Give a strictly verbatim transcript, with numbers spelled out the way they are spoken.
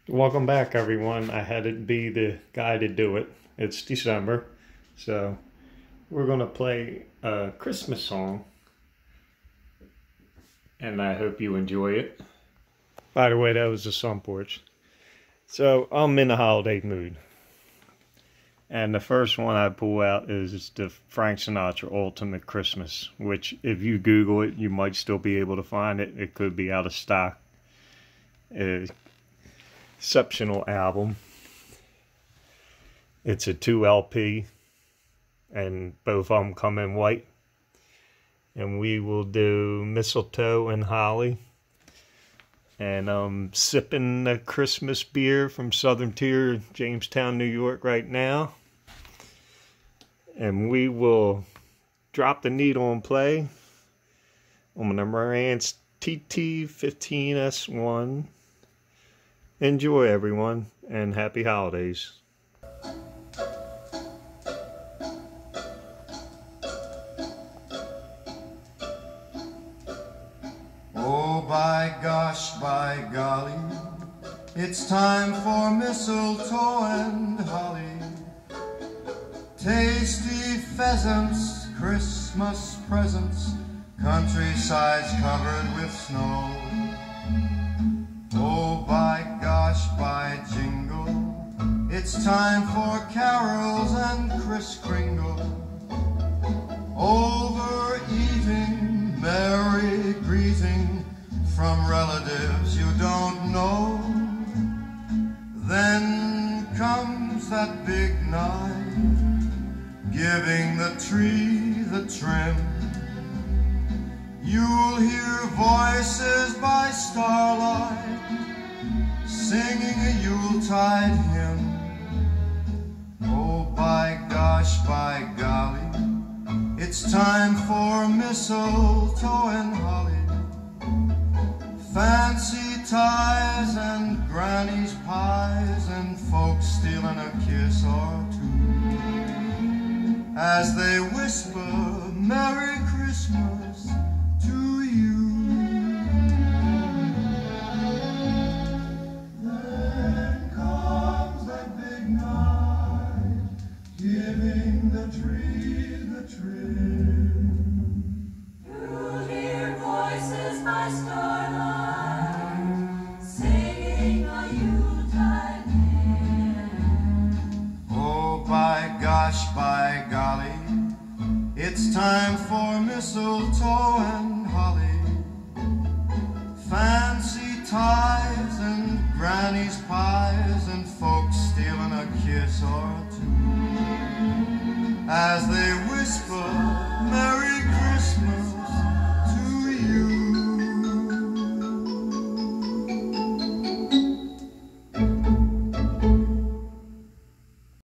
Welcome back, everyone. I had to be the guy to do it. It's December, so we're going to play a Christmas song, and I hope you enjoy it. By the way, that was the sun porch. So I'm in the holiday mood, and the first one I pull out is the Frank Sinatra Ultimate Christmas, which if you Google it, you might still be able to find it. It could be out of stock. It's exceptional album. It's a two L P, and both of them come in white. And we will do Mistletoe and Holly. And I'm sipping the Christmas beer from Southern Tier, Jamestown, New York right now. And we will drop the needle and play on my Marantz T T fifteen S one. Enjoy, everyone, and happy holidays. Oh, by gosh, by golly, it's time for mistletoe and holly. Tasty pheasants, Christmas presents, countrysides covered with snow. Oh, by gosh, by jingle, it's time for carols and Kris Kringle. Overeating, merry greeting from relatives you don't know. Then comes that big night, giving the tree the trim. You'll hear voices by starlight, singing a Yuletide hymn. Oh, by gosh, by golly, it's time for mistletoe and holly. Fancy ties and granny's pies and folks stealing a kiss or two as they whisper Merry Christmas to you. Then comes that big night, giving the tree the trim. You'll hear voices by starlight, singing a Yuletide hymn. Oh, by gosh, by golly, it's time for mistletoe and holly. Fancy ties and granny's pies and folks stealing a kiss or two as they whisper Merry